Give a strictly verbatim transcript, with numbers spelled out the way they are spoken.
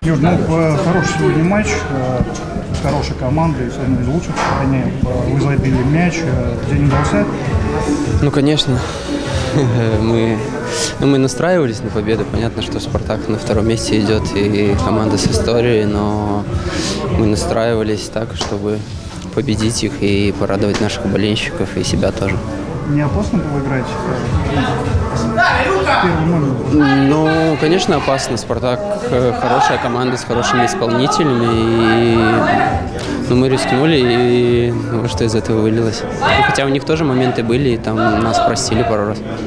Юр, ну, хороший сегодня матч, с хорошей командой, с одной из лучших в стране. Вы забили мяч, день удался? Ну, конечно. Мы, ну, мы настраивались на победу. Понятно, что «Спартак» на втором месте идет и команда с историей, но мы настраивались так, чтобы победить их и порадовать наших болельщиков и себя тоже. Не опасно было играть в первый момент? Ну, конечно, опасно. «Спартак» хорошая команда с хорошими исполнителями. И ну, мы рискнули, и ну, что из этого вылилось. Ну, хотя у них тоже моменты были, и там нас простили пару раз.